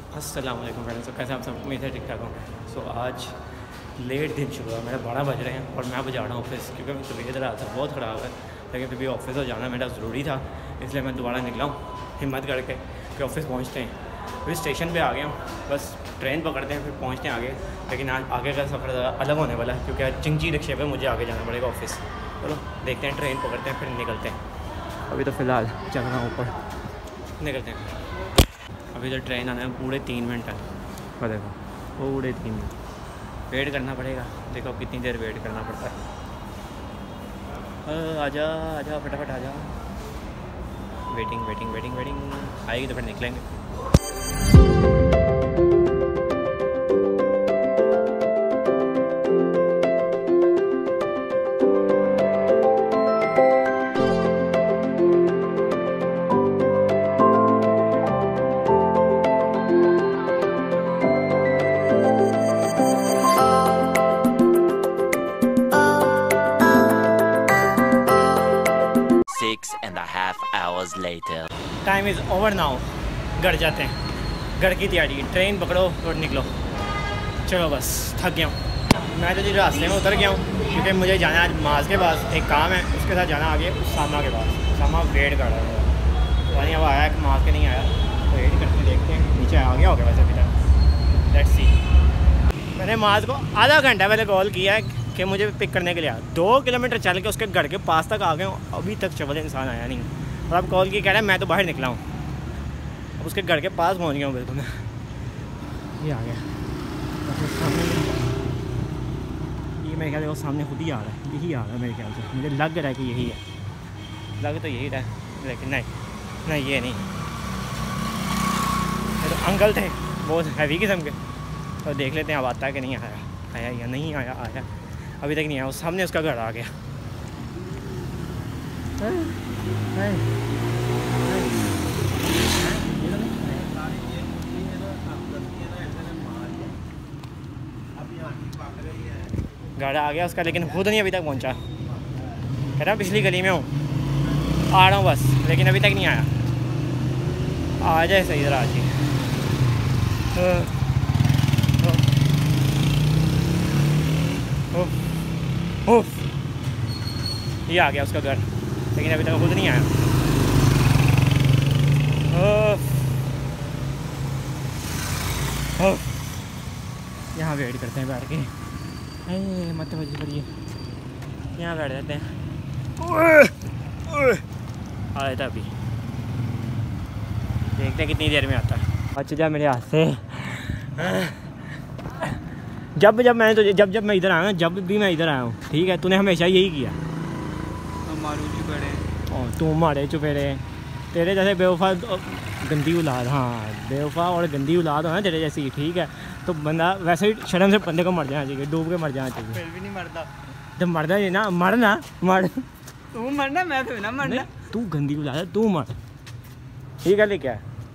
अस्सलाम वालेकुम फ्रेंड्स। तो कैसे आप सब? उम्मीद है ठीक ठाक होंगे। सो आज लेट दिन शुरू हुआ, मेरा 12 बज रहे हैं और मैं अब जा रहा हूँ ऑफिस, क्योंकि मेरी तबीयत रात से बहुत ख़राब है। लेकिन फिर भी ऑफिस तो जाना मेरा ज़रूरी था, इसलिए मैं दोबारा निकला हूँ हिम्मत करके कि ऑफिस पहुँचते हैं। फिर स्टेशन पे आ गया हूँ, बस ट्रेन पकड़ते हैं फिर पहुँचते हैं आगे। लेकिन आज आगे का सफ़र ज़रा अलग होने वाला है, क्योंकि आज चिंची रिक्शे पर मुझे आगे जाना पड़ेगा ऑफिस। चलो देखते हैं, ट्रेन पकड़ते हैं फिर निकलते हैं। अभी तो फ़िलहाल चल रहा हूँ ऊपर, निकलते हैं। अभी तो ट्रेन आना है, पूरे 3 मिनट है। और देखो पूरे 3 मिनट वेट करना पड़ेगा। देखो कितनी देर वेट करना पड़ता है। आजा आजा फटाफट आजा। वेटिंग वेटिंग वेटिंग वेटिंग, आएगी तो फिर निकलेंगे। Time is over now. घर जाते हैं, घर की तैयारी, ट्रेन पकड़ो और निकलो। चलो बस थक गया हूँ मैं तो जी, रास्ते में उतर गया हूँ, क्योंकि मुझे जाना है आज माज के पास, एक काम है उसके साथ जाना आगे सामा के पास। सामा वेट कर रहा है, पानी अब आया कि माज के नहीं आया, तो वेट करके देखते हैं। नीचे आ गया होगा वैसे अभी तक, लेट्स सी। मैंने माज को आधा घंटा पहले कॉल किया है कि मुझे पिक करने के लिए 2 किलोमीटर चल के उसके घर के पास तक आ गए हूँ, अभी तक चवल इंसान आया नहीं। और अब कॉल की कह रहा है मैं तो बाहर निकला हूँ, अब उसके घर के पास पहुँच गया हूँ बिल्कुल मैं। ये आ गया ये, मेरे ख्याल से वो सामने खुद ही आ रहा है, यही आ रहा है मेरे ख्याल से, मुझे लग रहा है कि यही है, लग तो यही रहा है, लेकिन नहीं ये नहीं। तो अंकल थे बहुत हैवी किस्म के, तो देख लेते हैं अब आता है कि नहीं आया या नहीं आया। अभी तक नहीं आया, वो सामने उसका घर आ गया। घर आ गया उसका, लेकिन खुद नहीं अभी तक पहुंचा। कह रहा पिछली गली में हूँ, आ रहा हूँ बस, लेकिन अभी तक नहीं आया। आ जाए सही तरह आज ही। ये आ गया उसका घर, लेकिन अभी तक खुद नहीं आया। यहाँ वेट करते हैं बैठ के, मत वजह करिए, यहाँ बैठ जाते हैं। आ जाता अभी, देखते हैं कितनी देर में आता है। अच्छा जा मेरे हाथ से। जब मैं इधर आया हूँ, जब भी मैं इधर आया हूँ, ठीक है, तूने हमेशा यही किया। तू मारे चुपेरे, तेरे जैसे बेवफा गंदी औलाद, हाँ बेवफा और गंदी औलाद हो ना तेरे जैसी, ठीक है, तो बंदा वैसे ही शर्म से बंदे को मर जाना चाहिए, डूब के मर जाना चाहिए। फिर भी नहीं मरता तो मरना ही ना, मरना मर, तू मरना मैं तो ना मरना। तू गंदी औलाद है, तू मर। ठीक है, क्या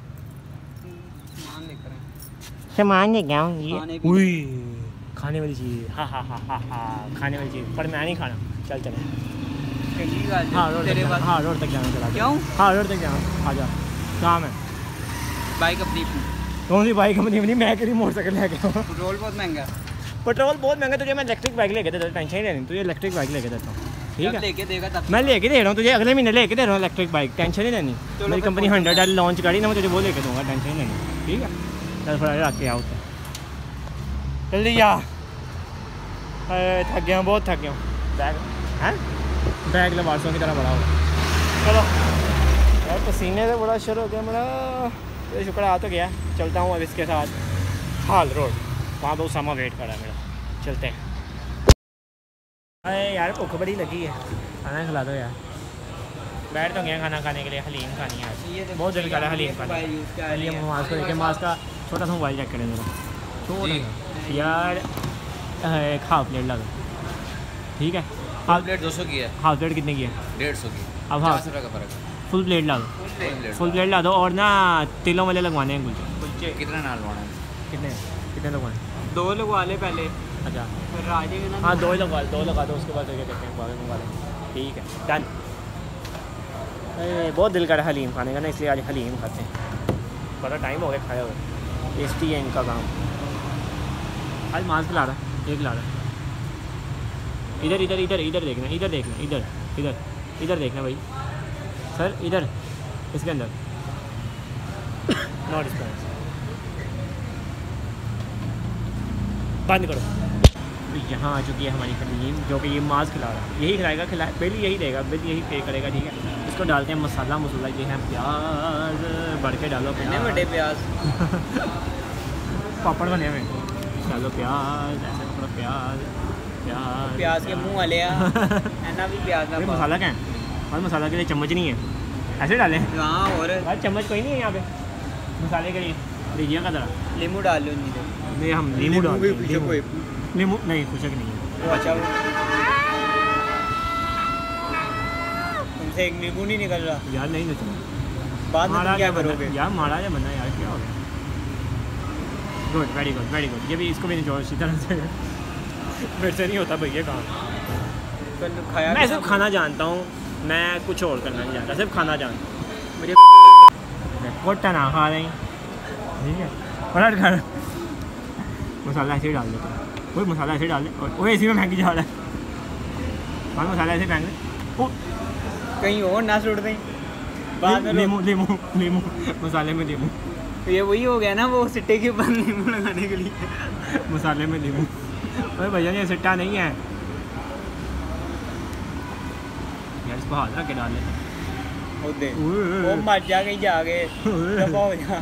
सामान लेके आऊँ? ये खाने वाली चीज़, हाँ खाने वाली चीज़, पर मैं नहीं खाना। चल चले, हाँ रोड तक जाना। चला क्यों? हाँ रोड तक जाना, आ जा, काम है। बाइक अपनी कौन सी बाइक अपनी? मैं कहीं मोटरसाइकिल लेके आऊँ। पेट्रोल बहुत महंगा। पेट्रोल बहुत महंगा, तुझे मैं इलेक्ट्रिक बाइक लेके देता हूँ, टेंशन ही नहीं, तुझे इलेक्ट्रिक बाइक लेके देता हूँ, ठीक है? लेके देगा तब मैं लेके दे रहा हूँ तुझे, अगले महीने लेके दे रहा हूँ इलेक्ट्रिक बाइक, टेंशन ही नहीं। मेरी कंपनी 100 लॉन्च करी ना, मैं तुझे वो लेके दूँगा, टेंशन ही नहीं, ठीक है? चल थोड़ा रख के आओ, जल्दी आ। थक गया हूँ, बहुत थक गया हूँ। बैग है, बैग लबारसों की तरह बड़ा होगा। चलो यार, पसीने से बड़ा शुरू हो गया मेरा, तो शुक्र आ तो गया। चलता हूँ अब इसके साथ हाल रोड, वहाँ पर उसामा वेट कर रहा है मेरा, चलते हैं। अरे यार भूख बड़ी लगी है, खाना खिला दो यार। बैठ तो गया खाना खाने के लिए, हलीम खानी है आज, बहुत दिल कर रहा है हलीम खाने। हलीम मास को लेके, मास का छोटा सा मोबाइल चेक करें जरा, छोटा यार, हाफ प्लेट ला दो, ठीक है? हाफ प्लेट 200 की है। हाफ प्लेट कितने की है? 150 की। अब हाफ का फर्क है। फुल प्लेट ला दो, फुल प्लेट ला दो। और ना तिलों वाले लगवाने हैं कुलचे। कितना नाल लगवाना है? कितने लगवाने? 2 लगवा ले पहले। अच्छा फिर आ जाएगा ना। हाँ 2 ही लगा दो, उसके बाद देखते हैं बाकी मंगा लें, ठीक है डन। बहुत दिल कर रहा है हलीम खाने का ना, इसलिए आज हलीम खाते हैं। बड़ा टाइम हो गया खाए हुए। टेस्टी है इनका काम। आज मास्क ला रहा है, एक ला रहा है। इधर इधर इधर इधर देखना, इधर देखना, इधर इधर इधर देखना भाई सर, इधर इसके अंदर नॉट रिस्पॉन्स। बंद करो। तो यहाँ आ चुकी है हमारी कलीम, जो कि ये मास्क खिला रहा है। यही खिलाएगा, बिल यही देगा, बिल यही पे करेगा, ठीक है। इसको डालते हैं मसाला मसूला, ये है प्याज, बढ़ के डालो कितने बड़े प्याज पापड़ बने हुए, डालो प्याज, ऐसे थोड़ा प्याज प्याज प्याज के मुंह वाले ना भी प्याज ना मसाला क्या है, और मसाला के लिए चम्मच नहीं है, ऐसे डालें। हाँ और भाई चम्मच कोई नहीं है यहाँ पे मसाले के लिए, लीजिए का ज़रा नींबू डाल लो नहीं, हम नींबू डाल, नींबू नहीं, खुशक नहीं है। अच्छा तुमसे एक नींबू नहीं निकल रहा यार, नहीं निकल बाद में तुम क्या करोगे यार, मारा या बना यार, क्या हो गया। Good, very good, very good. ये भी इसको भी निचोड़ इसी तरह से, मेरे से नहीं होता भैया काम। खाया मैं सिर्फ खाना जानता हूँ, मैं कुछ और करना नहीं जानता, सिर्फ खाना जानता हूँ। मुझे कोटा ना खा रही, ठीक है, पलट खा मसाला ऐसे ही डाल देते हैं, कोई मसाला ऐसे डाल दे, और वो इसी में महंगी जा रहा है, और मसाला ऐसे फेंक दे, कहीं और ना सुट दें बाद में। नींबू नींबू नींबू, मसाले में नींबू, ये वही हो गया ना, वो सिट्टे के ऊपर नींबू लगाने के लिए मसाले में नींबू। अरे भैया ये सिट्टा नहीं है यार, इसको हाथ रख के डाल ले। वो मर जा कहीं जाके दफा हो जा।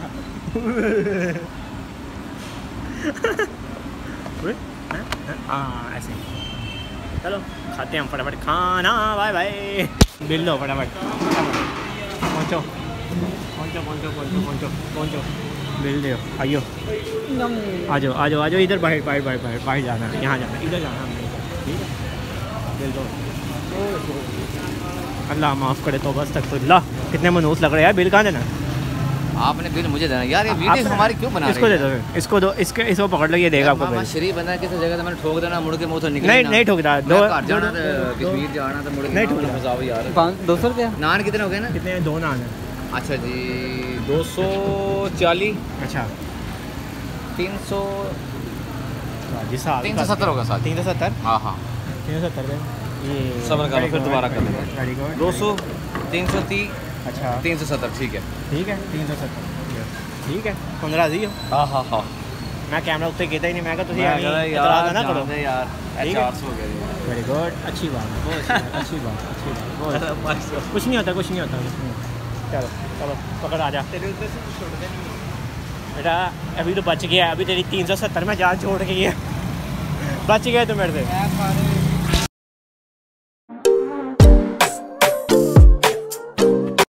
ऐसे चलो खाते हैं हम फटाफट खाना, बाय बाय। बिल लो फटाफट, पहुँचो पहुँचो पहुँचो पहुँचो पहुँचो पहुँचो, बिल दो, आइयो आ जाओ आ जाओ आ जाओ, इधर बाहर बाहर बाहर बाहर बाहर जाना है, यहाँ जाना है, इधर जाना है, ठीक है। बिल दो। अल्लाह माफ़ करे, तो बस तक तो अल्लाह, कितने मनूस लग रहे हैं यार। बिल कहाँ देना है? आपने बिल मुझे देना यार, ये वीडियो हमारी क्यों बना रहे इसको दे दो, इसको दो, इसको पकड़ लो, ये देगा आपको बिल। शरीफ बंदा किसी जगह से मैंने ठोक देना, मुड़ के मुंह तो निकल नहीं नहीं ठोकता, दो जाना कश्मीर जाना तो मुड़ के नहीं ठोकता। फसाओ यार। 200 रुपया नान कितने हो गए ना? कितने? दो नान है। अच्छा जी 240, अच्छा 300, जी साहब 370 होगा साल। 370, हाँ हाँ 370 ये सब्र करो, फिर दोबारा कर लेंगे। Very good. 200, 330, अच्छा 370 ठीक है। ठीक है 370 ठीक है, 15 दी हो। हाँ हाँ हाँ मैं कैमरा उत्ते कहता ही नहीं, मैं कहा तुम यार इतराज़ ना करो यार, ठीक है? 400 हो गया। वेरी गुड, अच्छी बात है, बहुत अच्छी बात, अच्छी बात, अच्छी बात, बहुत कुछ नहीं होता, कुछ नहीं होता, कुछ नहीं होता। चलो चलो पकड़ आ जा बेटा, अभी तो बच गया, अभी तेरी 370 में जान छोड़ गई है, बच गया तो मेरे से।